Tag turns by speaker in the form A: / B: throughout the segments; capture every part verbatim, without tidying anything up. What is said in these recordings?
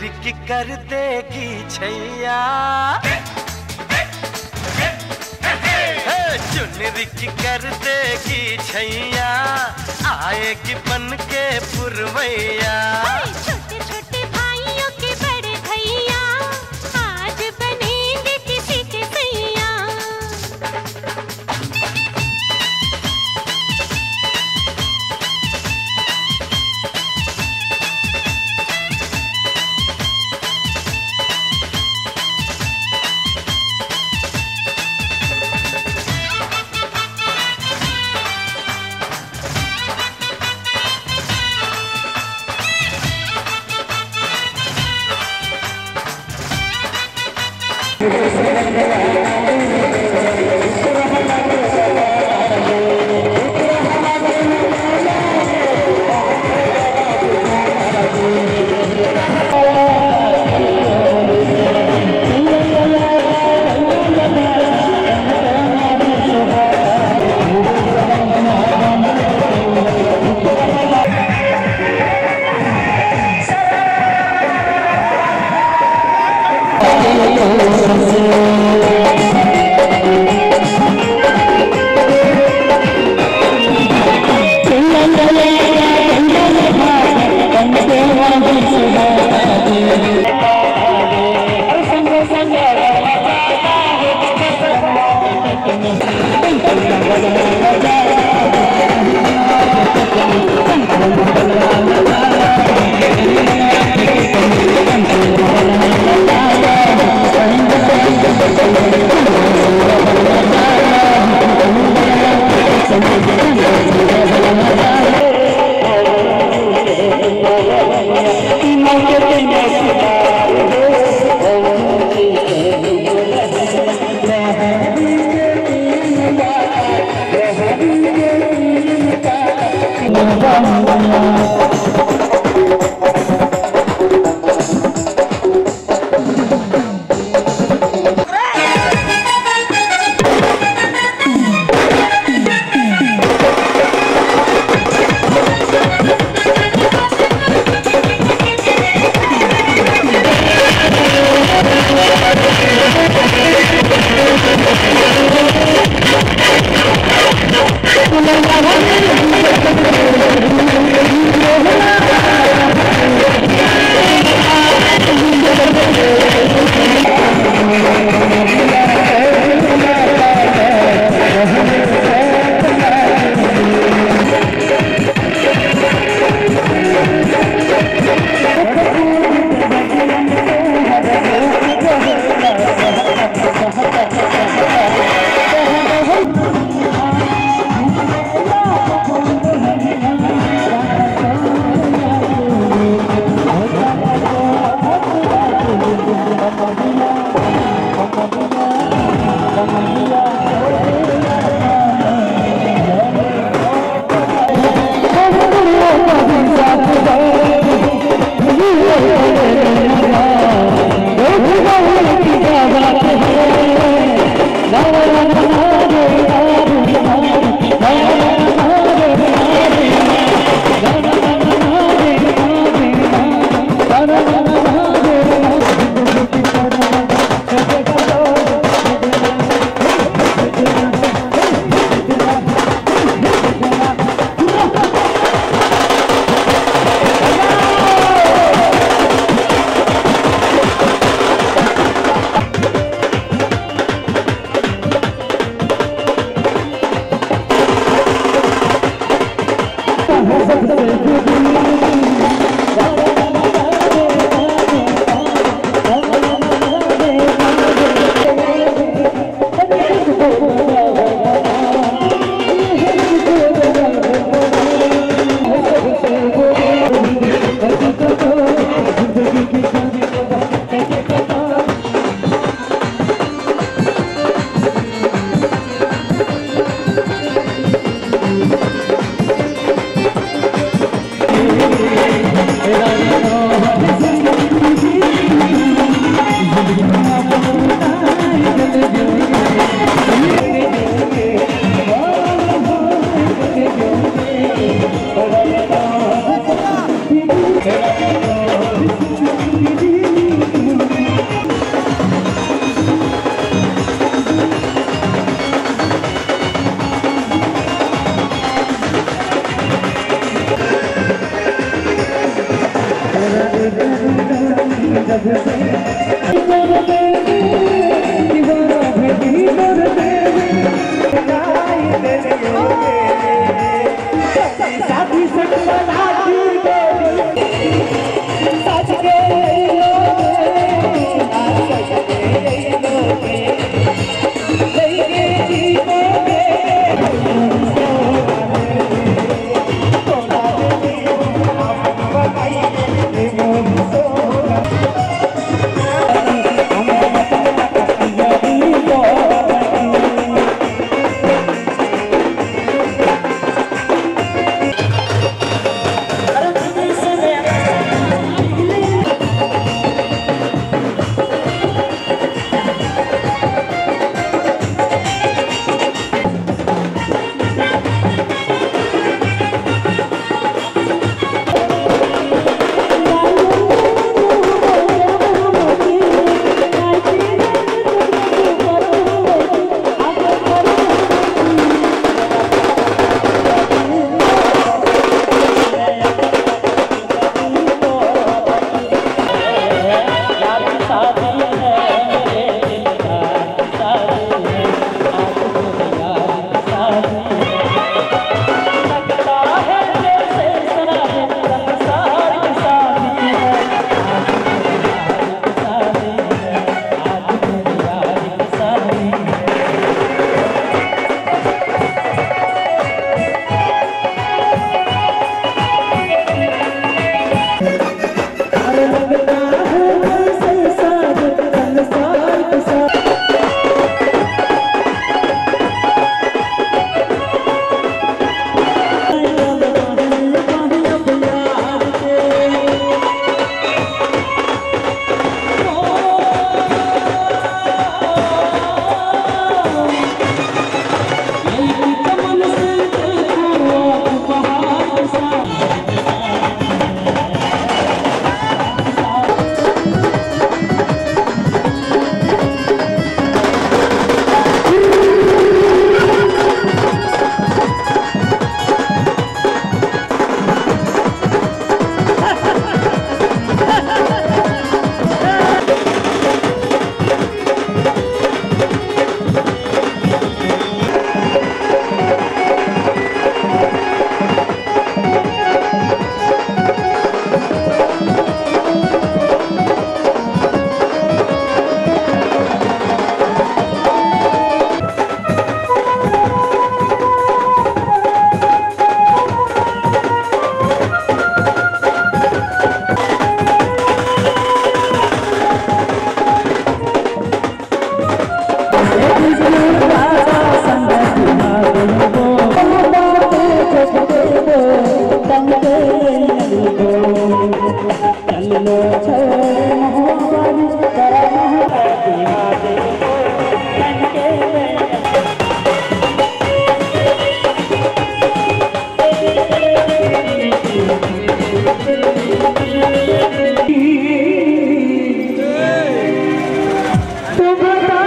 A: रिक कर देगी छैया, चुन रिक कर देगी छैया, आएगी बन के पुरवैया।
B: छोटे छोटे भाइयों के बड़े भैया, आज बनेंगे किसी के सैया।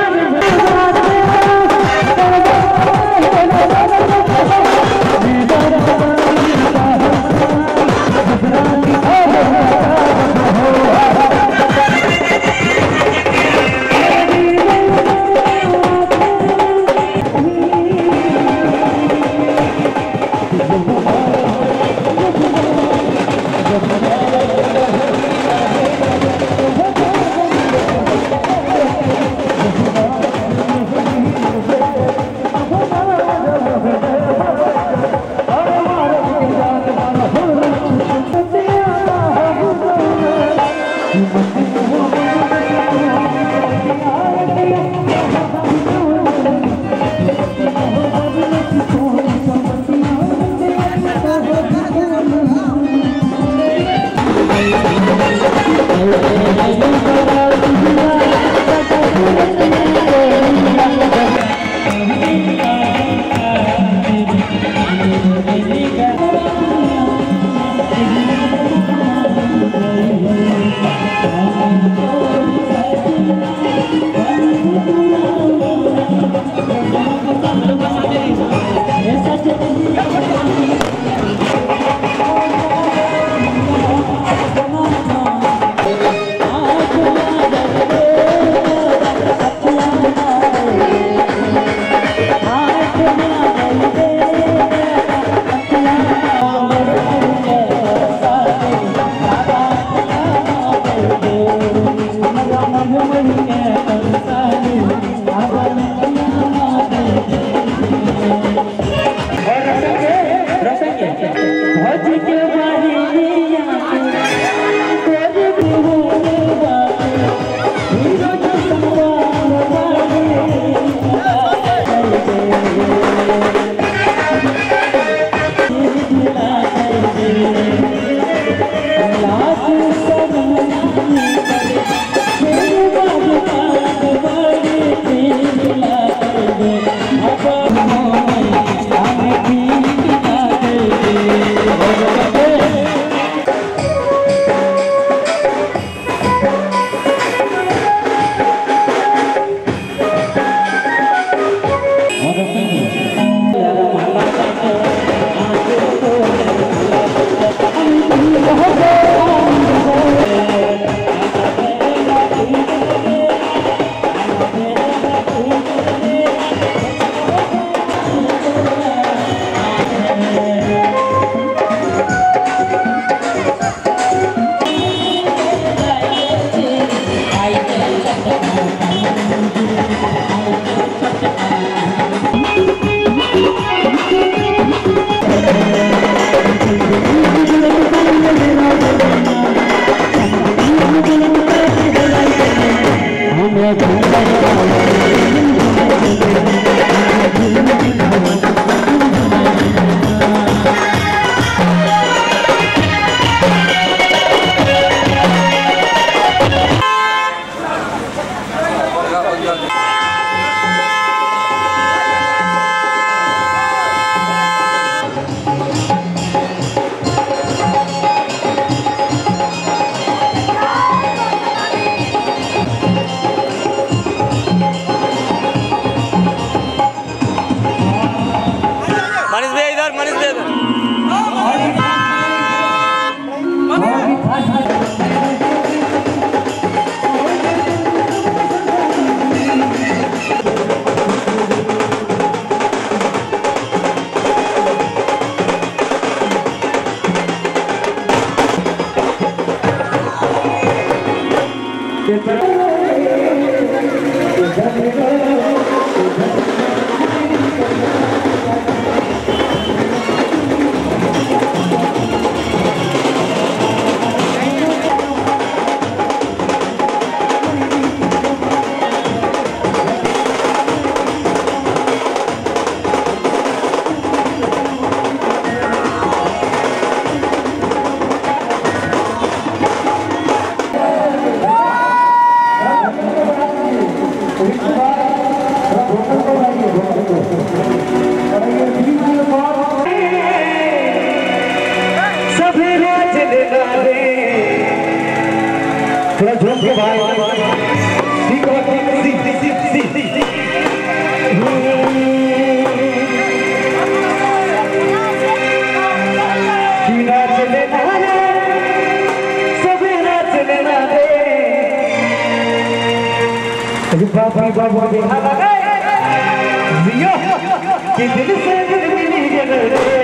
C: Thank you. कि दिल से दिल मिली गए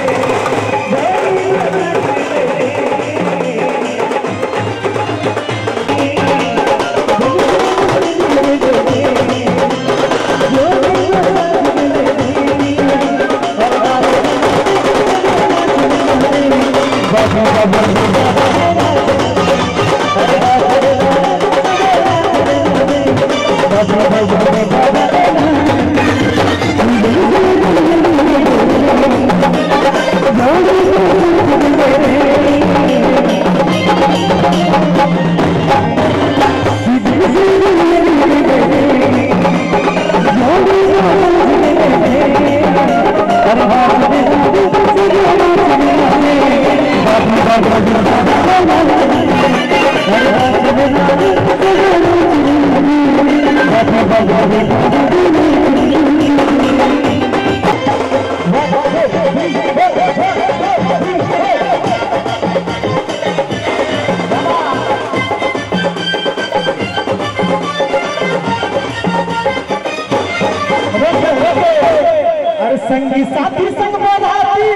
C: संगी साथी संग बधाती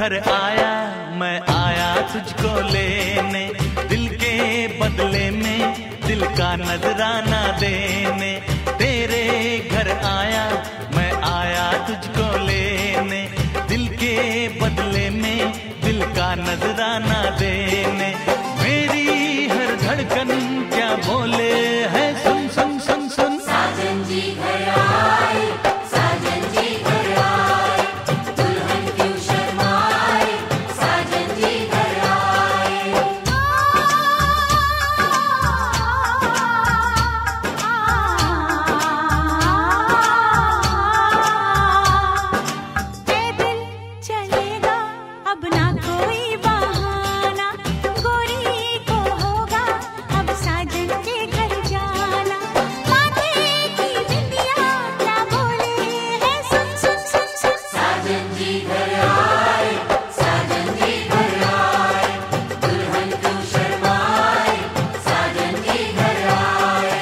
D: घर आया मैं आया तुझको लेने, दिल के बदले में दिल का नजराना देने। तेरे घर आया मैं आया तुझको लेने, दिल के बदले में दिल का नजराना देने। मेरी हर धड़कन क्या बोले है सुन सुन सुन सुन।
E: साजन जी घर आए, साजन जी घर आए, दुल्हन क्यों शर्माए, साजन जी घर आए।
B: पैदल चलेगा अब ना कोई बहाना, गोरी को होगा अब साजन के घर जाना। माथे की बिंदिया क्या बोले है सुन सुन सुन सुन।
E: साजन जी घर आए, साजन जी घर आए, दुल्हन क्यों शर्माए, साजन जी घर आए।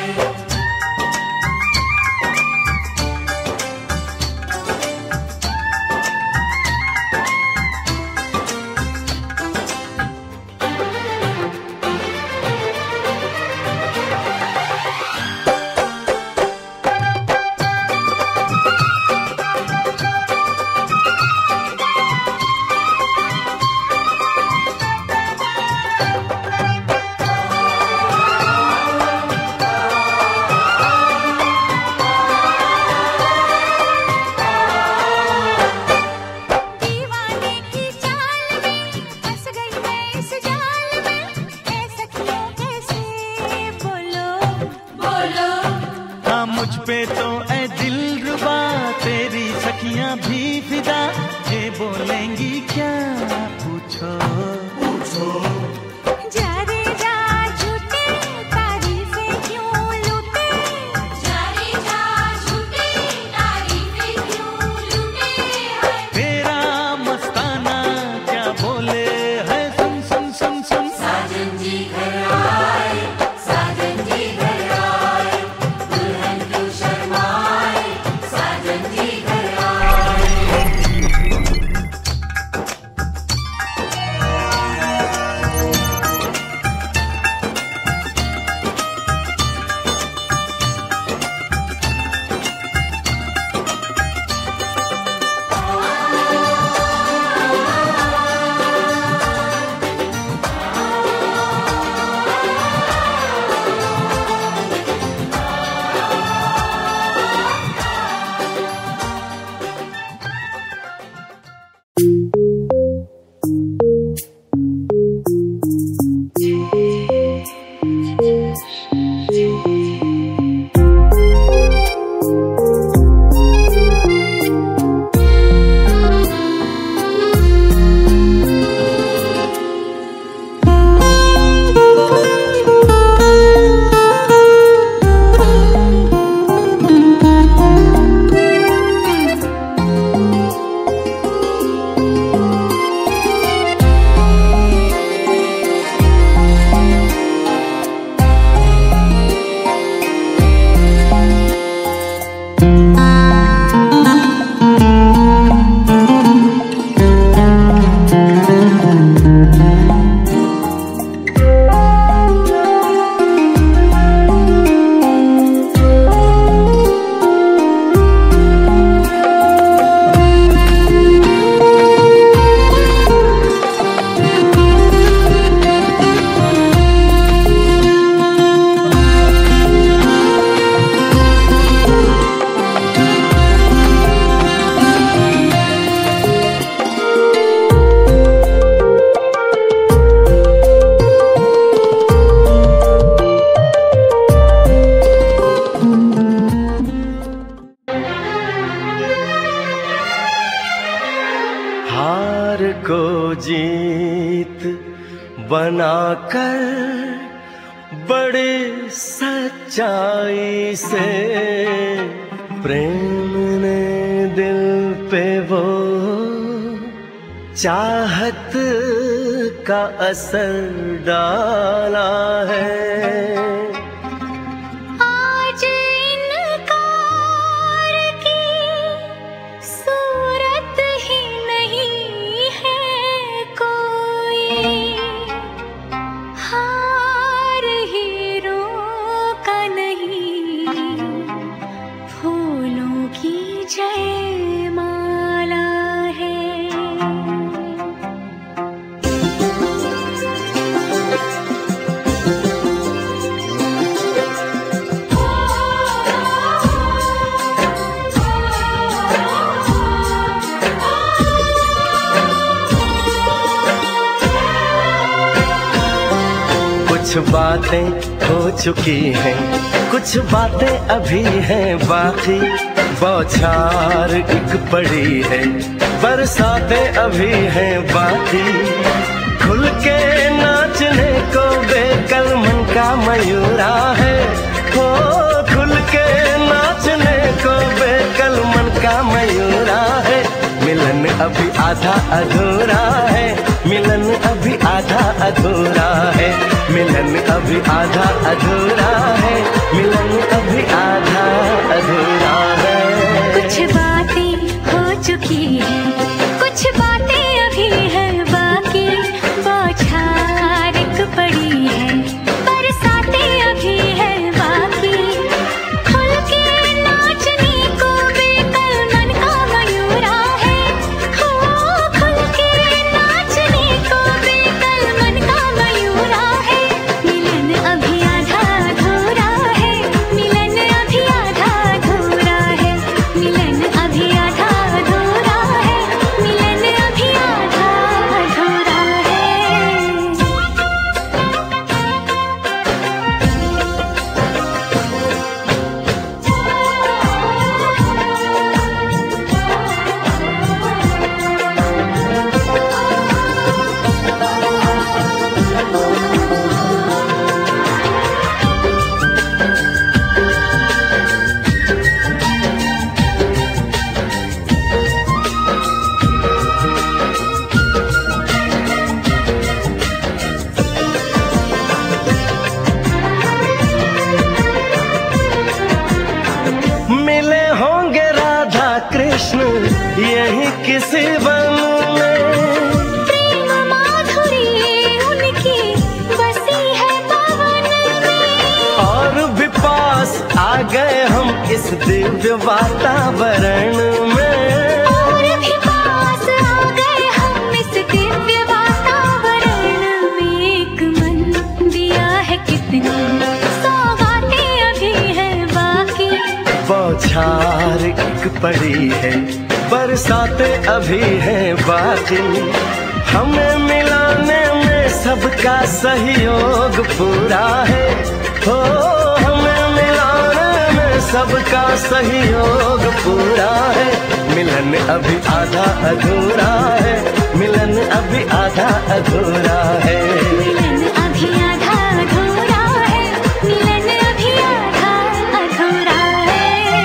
B: दीवाने की चाल में फंस गई मैं इस जाल में, ऐ सखियों कैसे बोलो
E: बोलो
D: हाँ मुझ पे तो ऐ दिलरुबा तेरी सखियां भी फिदा, ये बोलेंगी क्या पूछो पूछो।
B: जा रे जा झूठे तारीफें क्यों लूटे,
E: जा रे जा झूठे तारीफें क्यों लूटे हैं।
D: तेरा मस्ताना क्या बोले है सुन सुन सुन सुन।
E: साजन जी घर आए, साजन जी घर आए, दुल्हन क्यों शर्माए, साजन जी घर आए।
A: हार को जीत बनाकर बड़े सच्चाई से प्रेम ने दिल पे वो चाहत का असर डाला है।
B: आज इनकार की सूरत ही नहीं है,
A: कुछ बातें हो चुकी हैं, कुछ बातें अभी हैं बाकी, बौछार एक पड़ी है, बरसातें अभी हैं बाकी। खुल के नाचने को बेकल मन का मयूरा है, हो खुल के नाचने को बेकल मन का मयूरा है। मिलन अभी आधा अधूरा है, मिलन अभी आधा अधूरा है, मिलन अभी आधा अधूरा है, मिलन अभी आधा अधूरा है।
B: कुछ बातें हो चुकी हैं, कुछ बातें अभी हैं बाकी, बौछार एक पड़ी है, बरसातें अभी हैं बाकी। खुल के नाचने को बेकल मन का मयूरा है, हो खुल के नाचने को बेकल मन का मयूरा है। मिलन अभी आधा अधूरा है, मिलन अभी आधा अधूरा है, मिलन अभी आधा अधूरा है, मिलन अभी आधा अधूरा है।
A: मिले होंगे राधा कृष्ण यही किसी वन में,
B: प्रेम माधुरी उनकी बसी है पवन में,
A: और भी पास आ गए हम इस दिव्य वातावरण में।
B: और भी पास आ गए हम इस दिव्य वातावरण में। एक मन दिया है कितनी सौगातें अभी हैं बाकी,
A: बौछार एक पड़ी है, बरसातें अभी हैं बाकी। हमें मिलाने में सबका सहयोग पूरा है, हो हमें मिलाने में सबका सहयोग पूरा है। मिलन अभी आधा अधूरा है, मिलन अभी आधा अधूरा है।
B: मिलन अभी आधा अधूरा है, मिलन अभी आधा अधूरा है।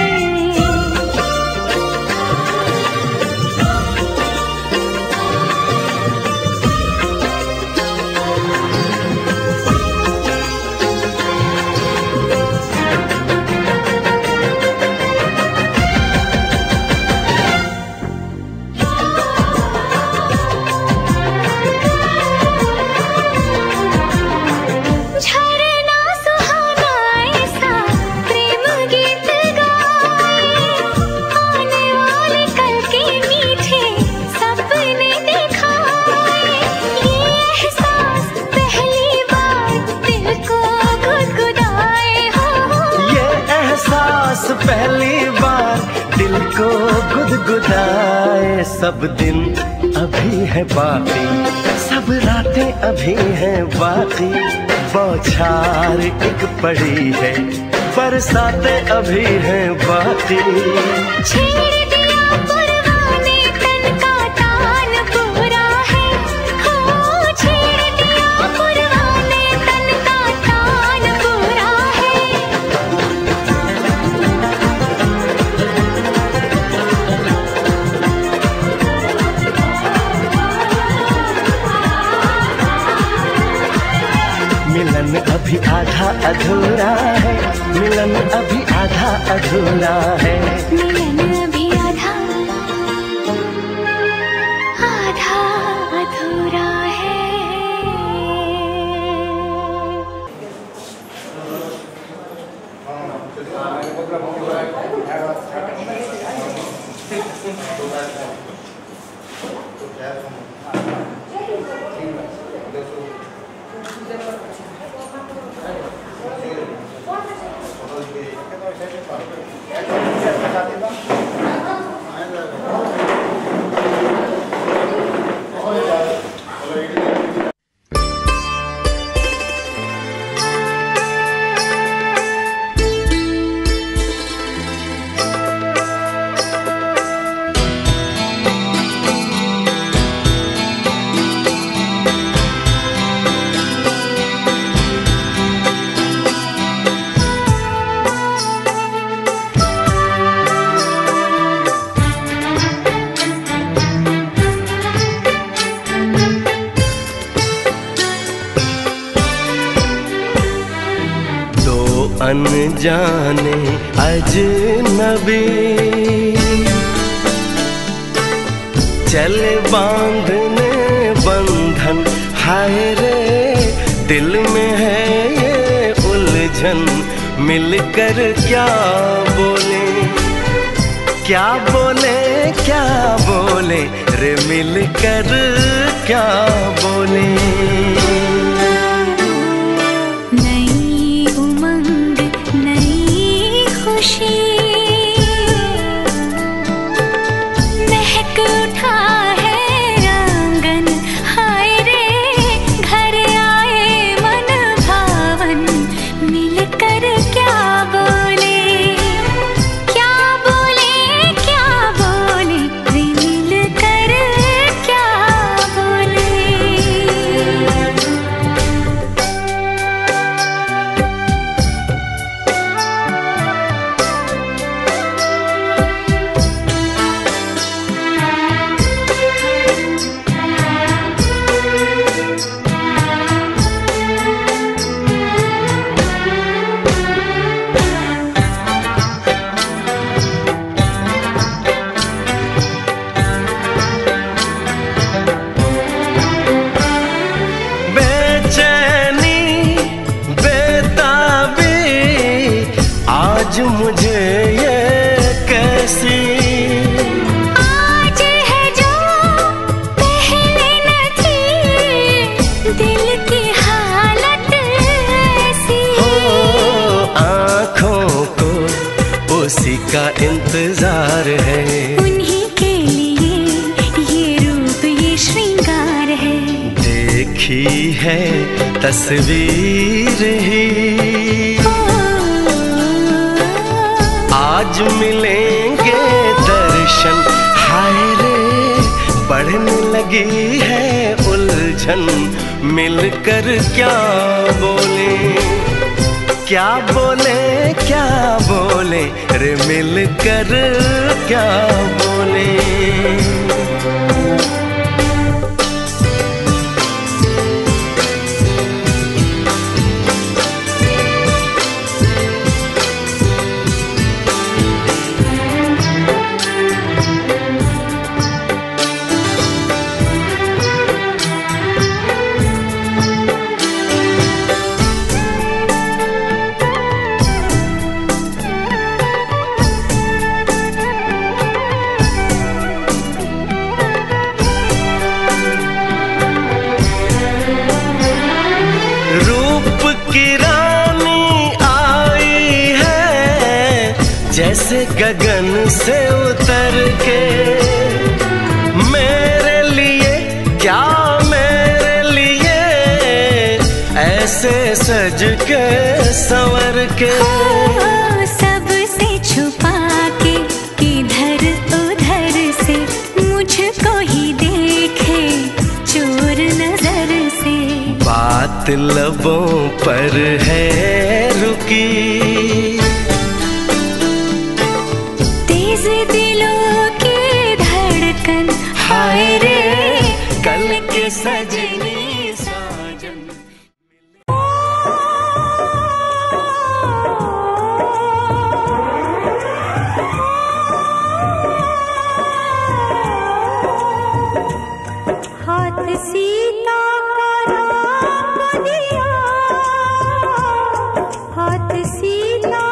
B: झरना सुहाना ऐसा प्रेम गीत गाए, आने वाले कल के मीठे सपने दिखाए। ये एहसास पहली बार दिल को गुदगुदाए, हो
A: ये एहसास पहली बार दिल को गुदगुदाए। सब दिन अभी है बाकी, सब रातें अभी हैं बाकी, बौछार एक पड़ी है, बरसातें अभी हैं बाकी।
B: छेड़ दिया पुरवाने तन का तान पूरा है, हो छेड़ दिया पुरवाने तन का तान पूरा है।
A: मिलन अभी आधा अधूरा है, मिलन अभी आधा अधूरा है।
B: मिलन अभी आधा आधा अधूरा है।
A: अनजाने अजनबी चले बांधने बंधन, हाय रे दिल में है ये उलझन, मिलकर क्या बोले क्या बोले क्या बोले रे मिलकर क्या बोले।
B: नई उमंग नई खुशी महक उठा है आंगन, हाय रे घर आए मन भावन, मिलकर क्या बोले क्या बोले क्या बोले रे मिलकर क्या बोले।
A: बेचैनी बेताबी आज मुझे ये कैसी,
B: आज है जो पहले न थी, दिल की हालत ऐसी,
A: हो आँखों को उसी का इंतजार है,
B: उन्हीं के लिए ये रूप ये श्रृंगार है।
A: देखी है तस्वीर ही
B: ओ,
A: आज मिलेंगे दर्शन, हाय रे बढ़ने लगी है उलझन, मिलकर क्या बोले क्या बोले क्या बोले रे मिलकर क्या बोले। रूप की रानी आई है जैसे गगन से उतर के, मेरे लिए क्या मेरे लिए ऐसे सज के संवर के,
B: ओ, सबसे छुपा के किधर उधर से मुझको ही देखे चोर नजर से,
A: बात लबों पर है रुकी,
B: तेज दिलों की धड़कन, हाय रे कल के सजनी साजन। हाथ सीता का राम दिया, हाथ सीता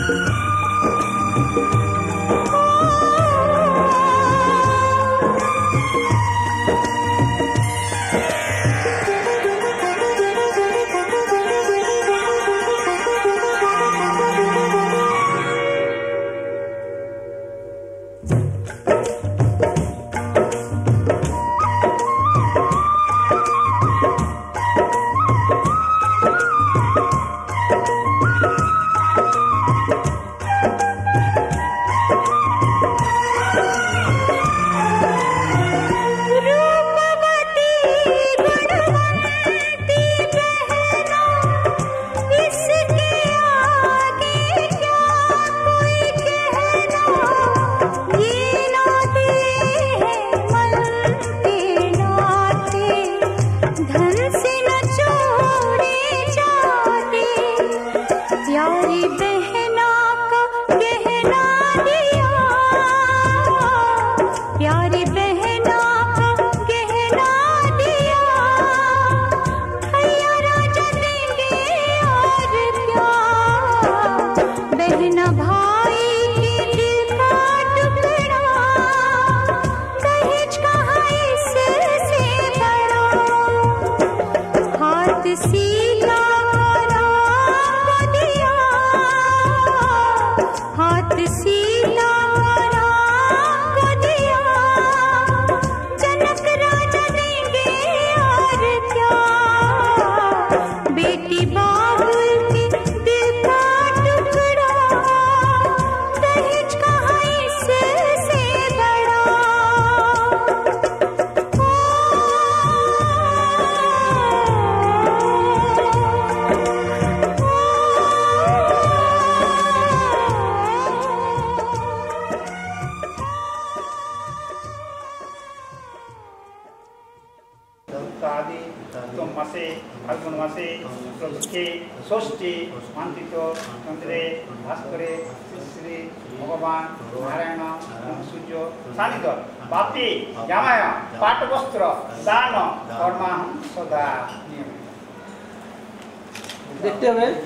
F: देखते हुए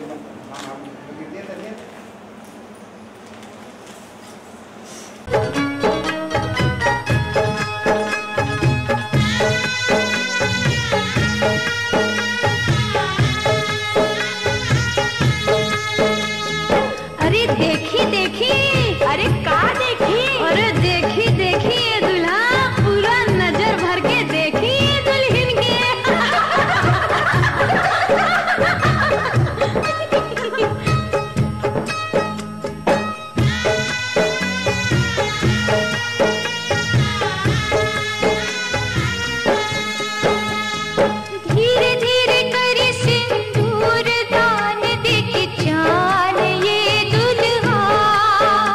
B: अरे देखी देखी, अरे का देखी, अरे देखी देखी ये दुल्हा पूरा नजर भर के देखी दुल्हन के। धीरे धीरे करी सिंदूर दान देके जान ये दुल्हा।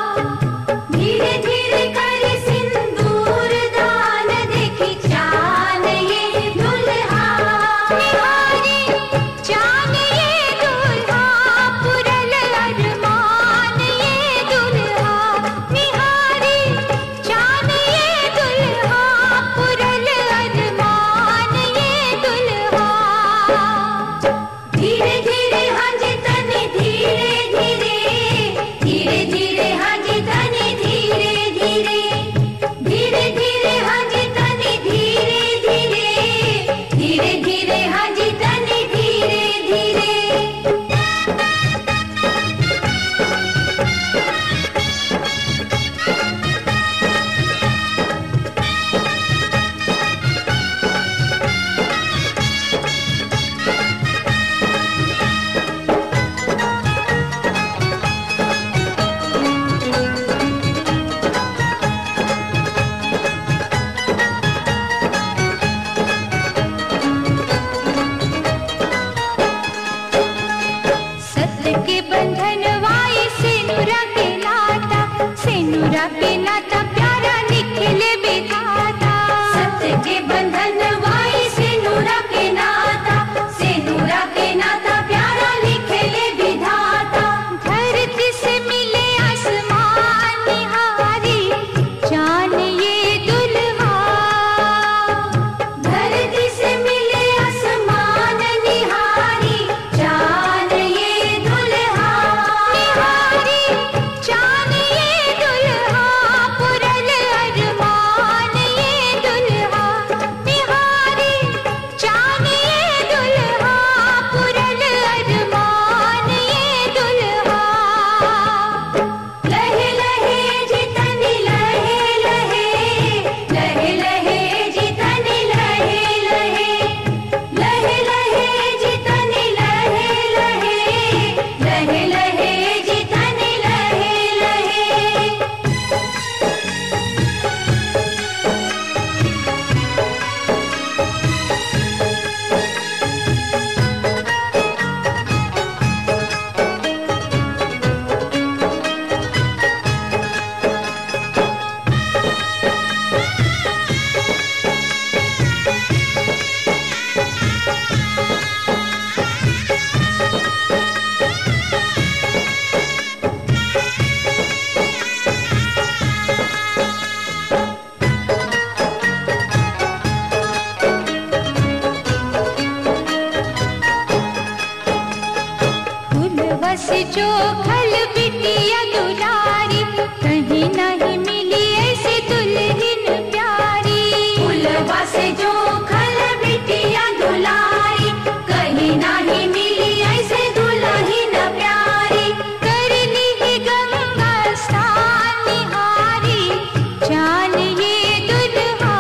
B: जो खल बिटिया दुलारी, कहीं नहीं मिली ऐसी दुल्हन प्यारी। फुलवा से जो खल बिटिया दुलारी, कहीं नहीं मिली ऐसे दुल्हन प्यारी। कर ली ही गंगा स्नान निहारी, जान ये दुल्हा।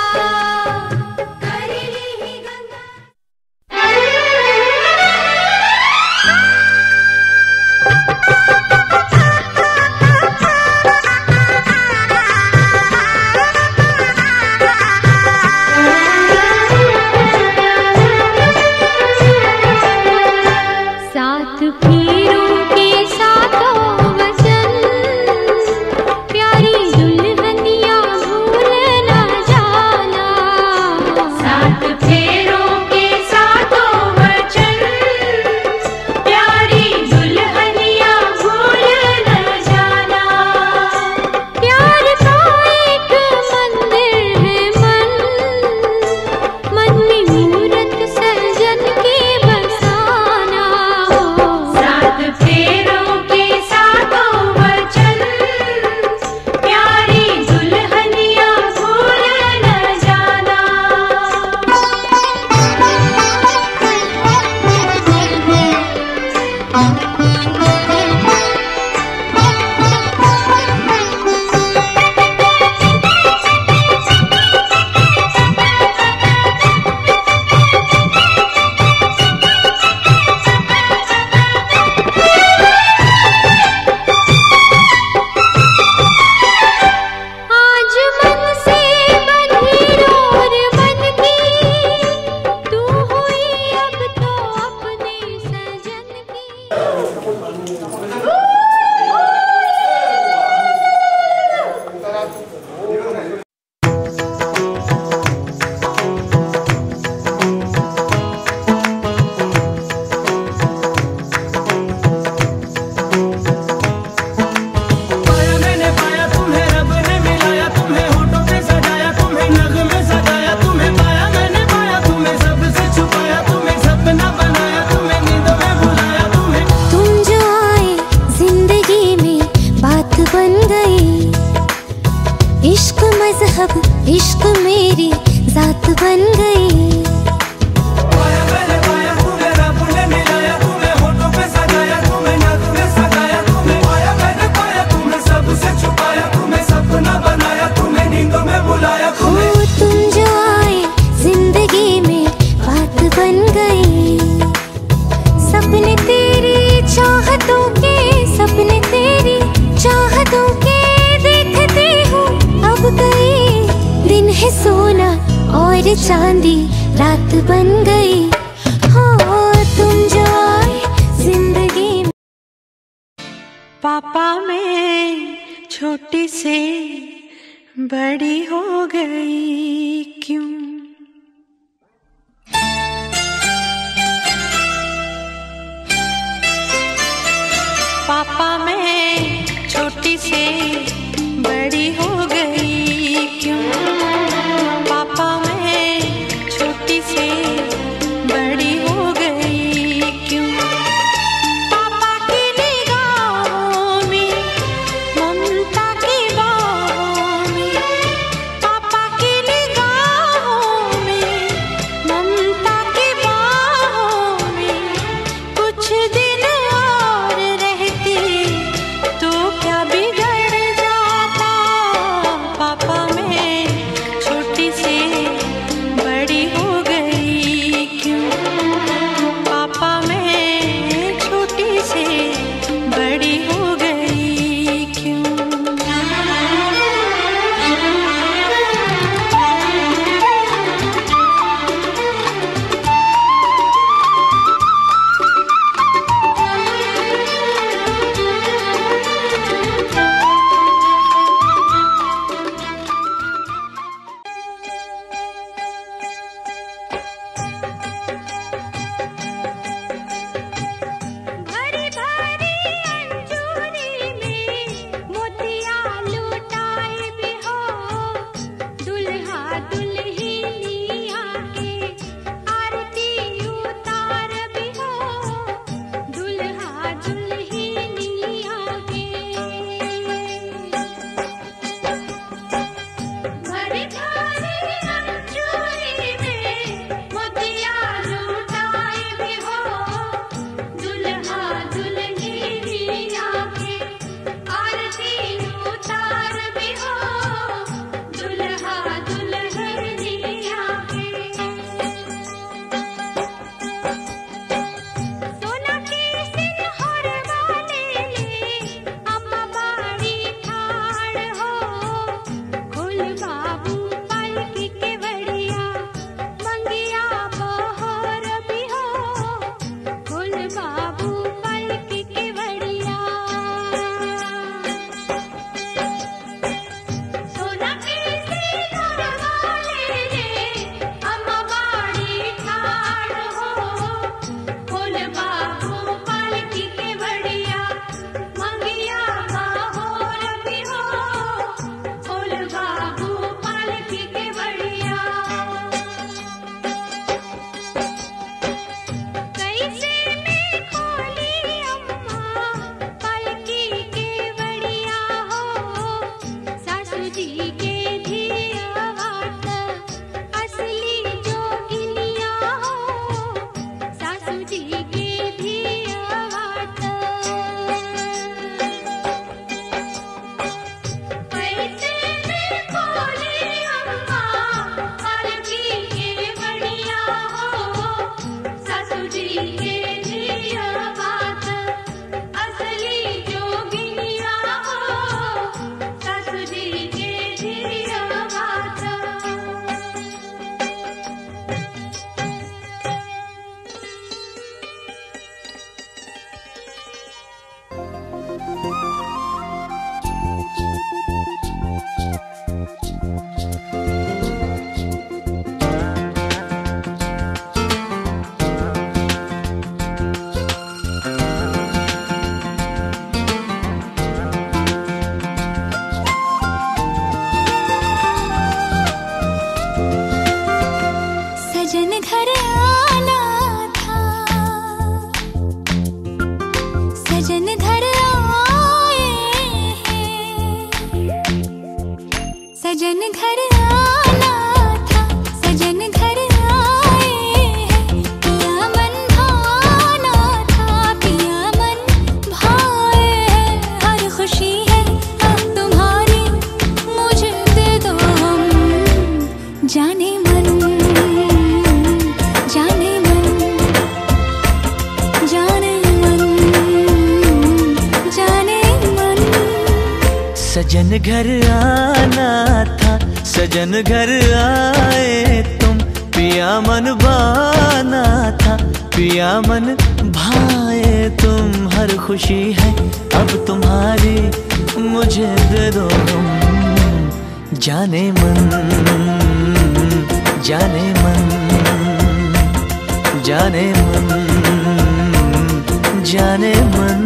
B: कर ली ही गंगा सात पीरों के सातों वचन, प्यारी दुल्हनिया भूल न जाना। सात फेरों के सातों वचन, प्यारी दुल्हनिया भूल न जाना। प्यार का एक मंदिर है मन, मन में मूरत सजन के बसाना। सात फेरों के सातों वचन, प्यारी दुल्हनिया भूल न जाना। आज मन से बंधी डोर बनती, तू हुई अब तो अपने सजन की।
F: पाया मैंने पाया तुम्हें, रब ने मिलाया तुम्हें, होठों पे सजाया तुम्हें, नग में सजाया तुम्हें। पाया मैंने पाया तुम्हें, सबसे छुपाया तुम्हें, सपना बनाया तुम्हें, नींदों में बुलाया तुम्हें।
B: तुम जो आए जिंदगी में बात बन गई, इश्क मजहब इश्क मेरी जात बन गई।
F: पाया मैंने पाया तुम्हें, रब ने मिलाया तुम्हें, होठों पे सजाया तुम्हें, नग में सजाया तुम्हें। पाया मैंने पाया तुम्हें, सबसे छुपाया तुम्हें, सपना बनाया तुम्हें, नींदों में बुलाया
B: ओ
F: तुम्हें।
B: तुम जो आए जिंदगी में बात बन गई, सपने तेरी चाहतों के, सपने तेरी चाहतों के देखती हूँ अब गई। दिन है सोना और चांदी रात बन गई। हो तुम जो आए जिंदगी में।
G: पापा मैं छोटी से बड़ी हो गई क्यों? पापा मैं छोटी से बड़ी हो गई क्यों? पापा मैं छोटी से बड़ी हो गई क्यों? पापा की निगाहों में, ममता की बाहों में, पापा की निगाहों में, ममता की बाहों में, कुछ दिन और रहती तो क्या बिगड़ जाता।
D: सजन घर आना था, सजन घर आए तुम, पिया मन भाना था, पिया मन भाए तुम। हर खुशी है अब तुम्हारी, मुझे दे दो तुम। जाने मन, जाने मन, जाने मन, जाने मन।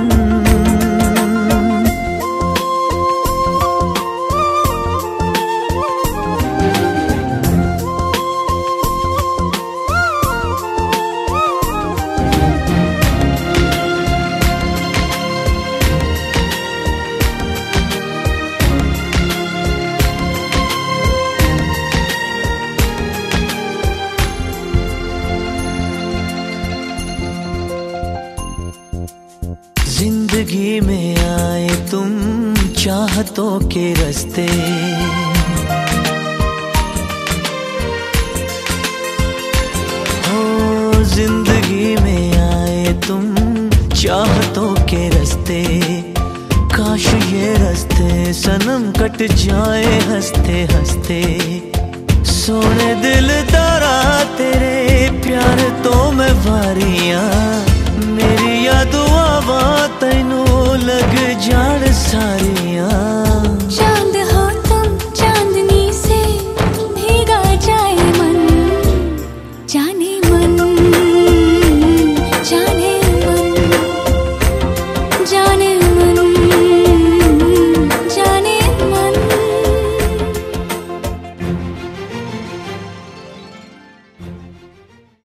D: जिंदगी में आए तुम चाहतों के रास्ते, हो जिंदगी में आए तुम चाहतों के रास्ते। काश ये रास्ते सनम कट जाए हंसते हंसते। सोने दिल तारा तेरे प्यार तो मैं वारियां